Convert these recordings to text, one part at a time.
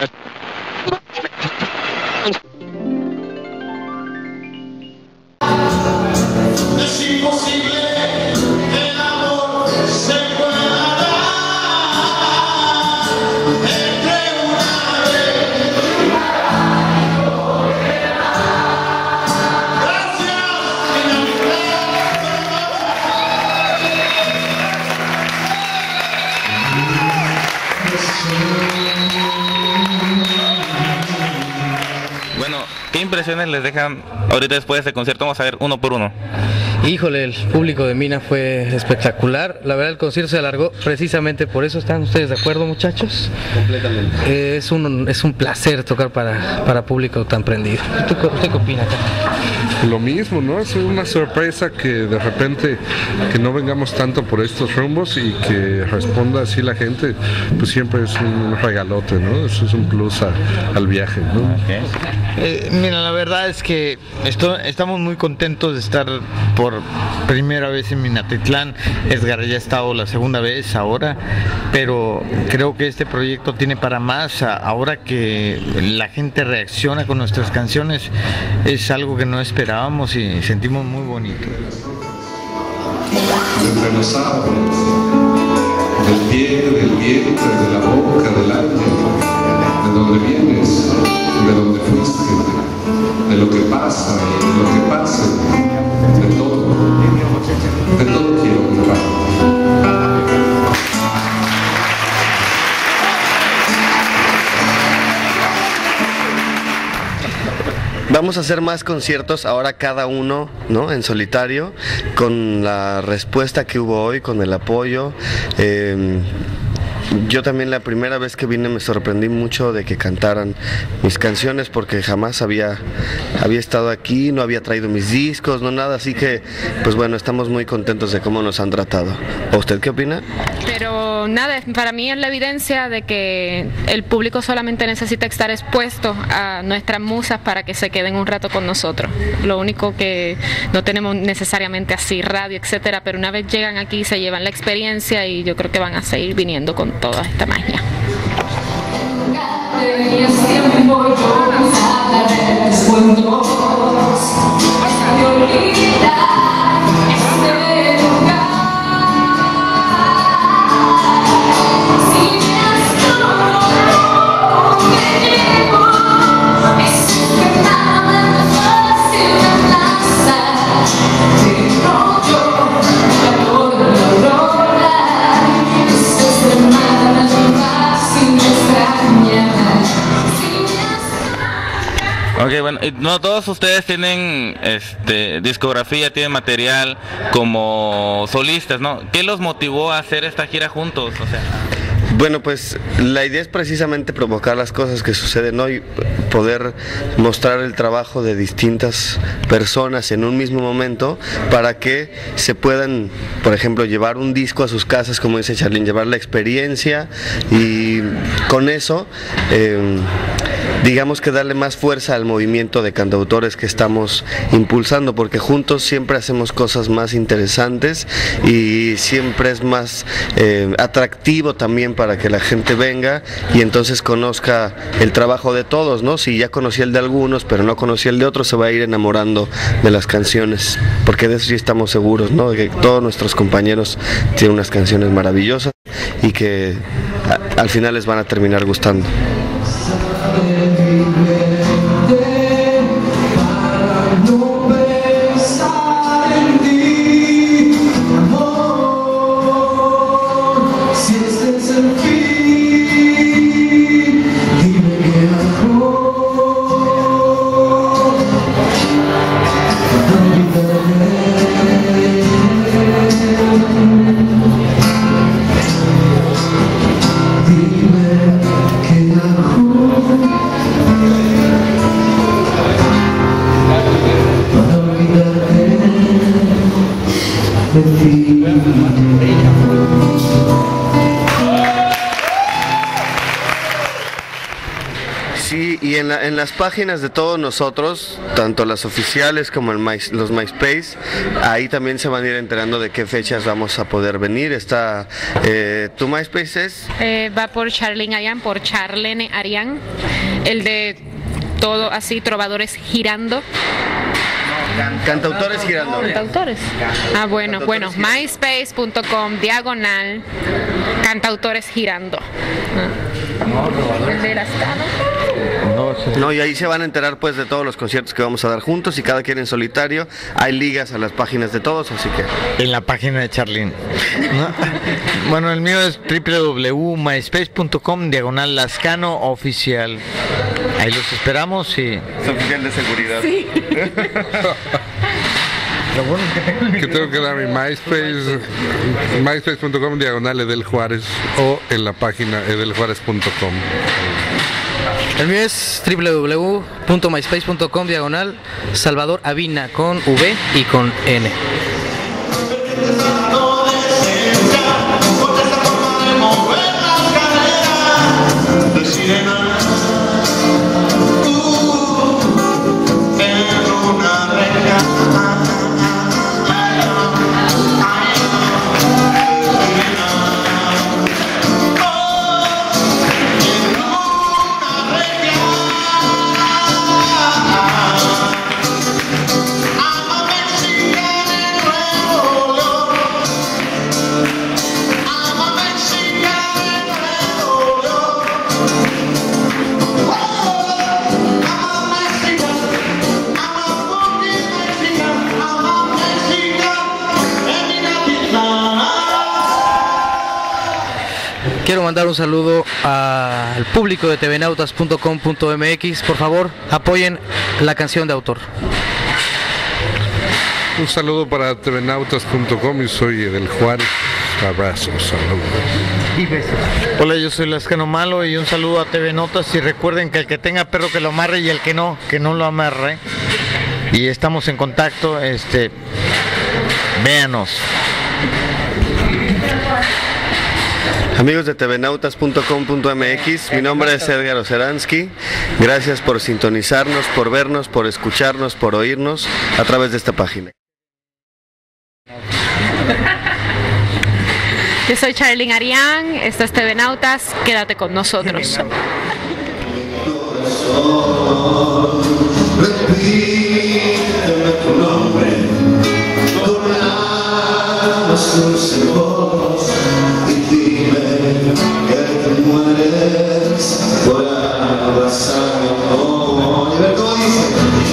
Es imposible que el amor se pueda dar entre una vez. Bueno, ¿qué impresiones les dejan ahorita después de este concierto? Vamos a ver uno por uno. Híjole, el público de Mina fue espectacular. La verdad, el concierto se alargó precisamente por eso. ¿Están ustedes de acuerdo, muchachos? Completamente. Es un placer tocar para público tan prendido. ¿Usted qué opina, Carlos? Lo mismo, ¿no? Es una sorpresa que de repente que no vengamos tanto por estos rumbos y que responda así la gente, pues siempre es un regalote, ¿no? Eso es un plus al viaje, ¿no? Mira, la verdad es que estamos muy contentos de estar por primera vez en Minatitlán. Edgar ya ha estado la segunda vez ahora, pero creo que este proyecto tiene para más. Ahora que la gente reacciona con nuestras canciones, es algo que no esperábamos y sentimos muy bonito. Entre los árboles, del pie, del vientre, de la boca, del alma, de donde vienes, de donde fuiste, de lo que pasa y de lo que pase, de todo quiero contar. Vamos a hacer más conciertos ahora cada uno, ¿no? En solitario, con la respuesta que hubo hoy, con el apoyo. Yo también la primera vez que vine me sorprendí mucho de que cantaran mis canciones porque jamás había estado aquí, no había traído mis discos, no nada, así que pues bueno, estamos muy contentos de cómo nos han tratado. ¿O usted qué opina? Pero nada, para mí es la evidencia de que el público solamente necesita estar expuesto a nuestras musas para que se queden un rato con nosotros. Lo único que no tenemos necesariamente así radio, etcétera, pero una vez llegan aquí se llevan la experiencia y yo creo que van a seguir viniendo con toda esta magia. Ok, bueno, no todos ustedes tienen discografía, tienen material como solistas, ¿no? ¿Qué los motivó a hacer esta gira juntos? O sea, bueno, pues la idea es precisamente provocar las cosas que suceden hoy, poder mostrar el trabajo de distintas personas en un mismo momento para que se puedan, por ejemplo, llevar un disco a sus casas, como dice Charlene, llevar la experiencia y con eso digamos que darle más fuerza al movimiento de cantautores que estamos impulsando, porque juntos siempre hacemos cosas más interesantes y siempre es más atractivo también para que la gente venga y entonces conozca el trabajo de todos, ¿no? Si ya conocía el de algunos pero no conocía el de otros, se va a ir enamorando de las canciones, porque de eso sí estamos seguros, ¿no? De que todos nuestros compañeros tienen unas canciones maravillosas y que al final les van a terminar gustando. Dime que Sí, y en las páginas de todos nosotros, tanto las oficiales como los MySpace, ahí también se van a ir enterando de qué fechas vamos a poder venir. Está, ¿tu MySpace es? Va por Charlene Arián, por Charlene Arián. El de todo así, Trovadores Girando. Cantautores Girando. Cantautores. Ah, bueno, myspace.com/, Cantautores Girando. El de las camas. No, y ahí se van a enterar pues de todos los conciertos que vamos a dar juntos, y cada quien en solitario. Hay ligas a las páginas de todos, así que... En la página de Charlene. ¿No? Bueno, el mío es www.myspace.com/Lascano Oficial. Ahí los esperamos y... Es oficial de seguridad. Sí. Que tengo que dar mi MySpace, myspace.com/Edel Juárez, o en la página edeljuárez.com. El mío es www.myspace.com/Salvador Avina, con V y con N. Quiero mandar un saludo al público de tvnautas.com.mx. Por favor, apoyen la canción de autor. Un saludo para tvnautas.com y soy Edel Juárez. Abrazos, saludos. Y besos. Hola, yo soy Lascano Malo y un saludo a TV Notas, y recuerden que el que tenga perro que lo amarre, y el que no lo amarre. Y estamos en contacto, véanos. Amigos de tvnautas.com.mx, mi nombre es Edgar Oceransky. Gracias por sintonizarnos, por vernos, por escucharnos, por oírnos a través de esta página. Yo soy Charlene Arián, esto es TV Nautas, quédate con nosotros. Repíteme tu nombre con la más dulce voz y dime que te mueres por abrazarme. Y a ver cómo dice.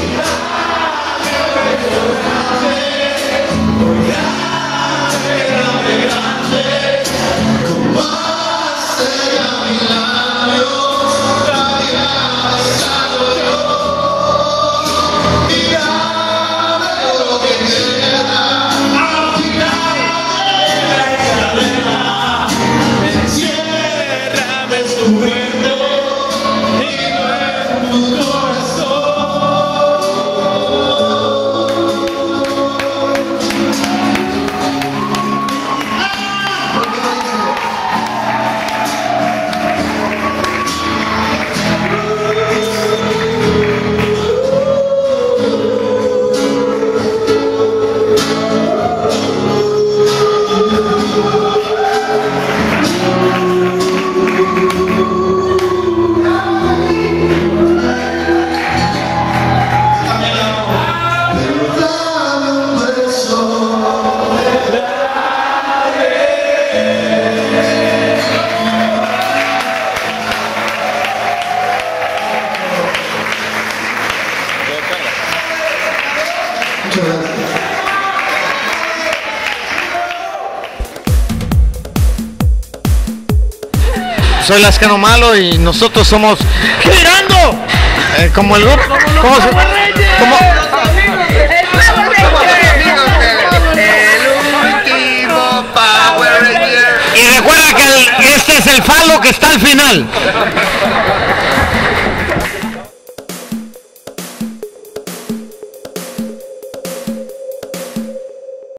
Soy Lascano Malo y nosotros somos Girando, como el grupo, ¿cómo se llama? Y recuerda que este es el falo que está al final.